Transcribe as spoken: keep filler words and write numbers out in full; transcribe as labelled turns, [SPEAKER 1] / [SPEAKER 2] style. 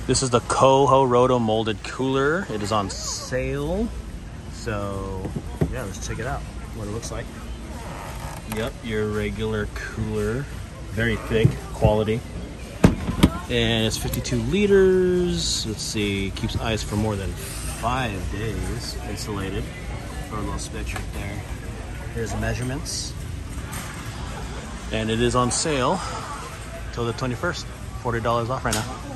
[SPEAKER 1] This is the COHO ROTO-MOLDED cooler. It is on sale. So yeah, let's check it out, what it looks like. Yep, your regular cooler. Very thick, quality. And it's fifty-two liters. Let's see, keeps ice for more than five days. Insulated. Throw a little specs right there. Here's the measurements. And it is on sale till the twenty-first. forty dollars off right now.